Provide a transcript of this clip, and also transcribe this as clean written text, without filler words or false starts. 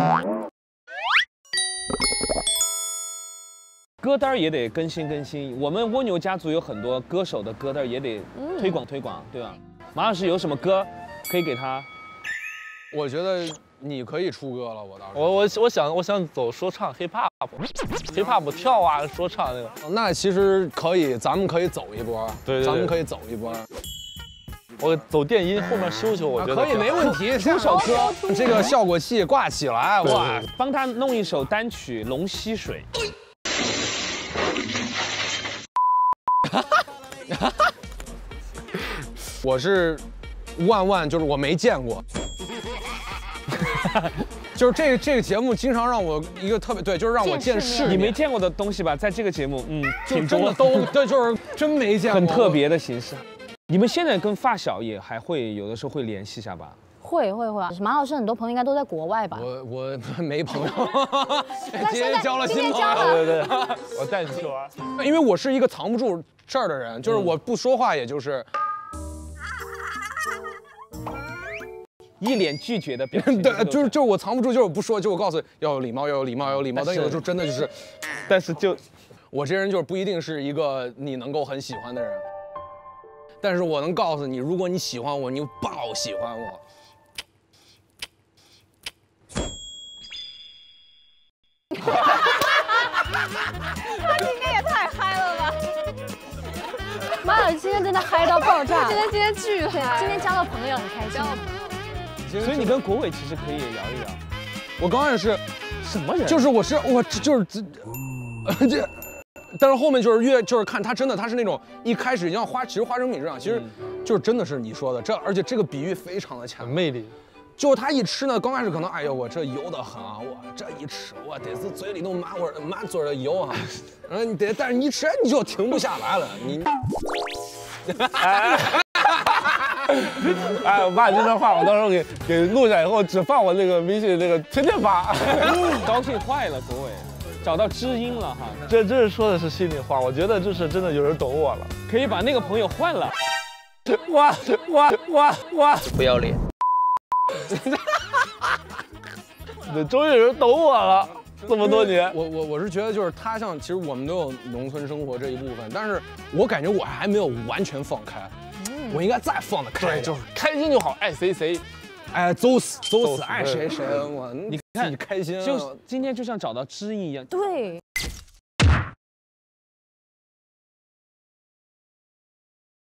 歌单也得更新更新。我们蜗牛家族有很多歌手的歌单也得推广推广，对吧？马老师有什么歌可以给他？ 我觉得你可以出歌了，我倒是。 我想走说唱 hip hop 跳啊说唱那个。 那其实可以，咱们可以走一波。对，咱们可以走一波。 我走电音后面修修，我觉得可以没问题。 出首歌， 这个效果器挂起来，哇！ 帮他弄一首单曲《龙吸水》。 我是万，就是我没见过。就是这个节目经常让我一个特别对，就是让我见世面。 你没见过的东西吧，在这个节目，挺真的都对，就是真没见过， 很特别的形式。你们现在跟发小也还会有的时候会联系一下吧？ 会啊！马老师很多朋友应该都在国外吧？ 我没朋友，今天交了新朋友， 对，我带你去玩。 因为我是一个藏不住事儿的人，就是我不说话，也就是一脸拒绝的表情。 对，就是我藏不住，就是我不说，就我告诉你要有礼貌，要有礼貌，要有礼貌。但有的时候真的就是， 但是就我这人就是不一定是一个你能够很喜欢的人，但是我能告诉你，如果你喜欢我，你就爆喜欢我。 他今天也太嗨了吧！马老师今天真的嗨到爆炸， 今天巨嗨， 今天交了朋友很开心。 所以你跟国伟其实可以聊一聊。 我刚开始是什么人？ 就是这，但是后面就是看他真的他是那种一开始像其实花生米这样，其实就是真的是你说的而且这个比喻非常的强， 魅力。 就他一吃呢，刚开始可能哎呦我这油的很啊，我这一吃我得是嘴里头满嘴的油啊，然后但是你一吃你就停不下来了，你。 哎，我把这段话我到时候给录下以后，只放我那个微信那个天天发。 高兴坏了，国伟，找到知音了哈。 这真是说的是心里话，我觉得就是真的有人懂我了， 可以把那个朋友换了。 哇！不要脸。终于有人懂我了，这么多年。 我是觉得就是他像，其实我们都有农村生活这一部分，但是我感觉我还没有完全放开，我应该再放得开。 对，就是开心就好，爱谁， 哎，走死，爱谁，我你看自己开心。 就今天就像找到知音一样。 对。